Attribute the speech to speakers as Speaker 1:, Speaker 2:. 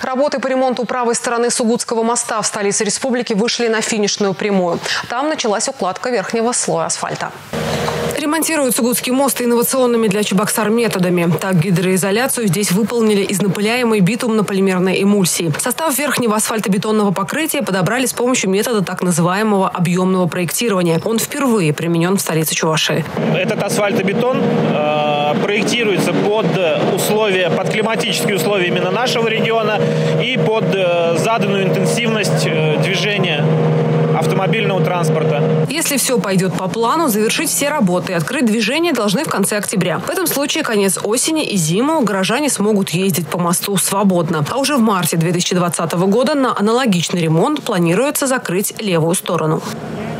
Speaker 1: Работы по ремонту правой стороны Сугутского моста в столице республики вышли на финишную прямую. Там началась укладка верхнего слоя асфальта. Ремонтируют Сугутский мост инновационными для Чебоксар методами. Так, гидроизоляцию здесь выполнили из напыляемой битумно-полимерной эмульсии. Состав верхнего асфальтобетонного покрытия подобрали с помощью метода так называемого объемного проектирования. Он впервые применен в столице Чувашии.
Speaker 2: Этот асфальтобетон проектируется под климатические условия именно нашего региона и под заданную интенсивность движения автомобильного транспорта.
Speaker 1: Если все пойдет по плану, завершить все работы и открыть движение должны в конце октября. В этом случае конец осени и зиму горожане смогут ездить по мосту свободно. А уже в марте 2020 года на аналогичный ремонт планируется закрыть левую сторону.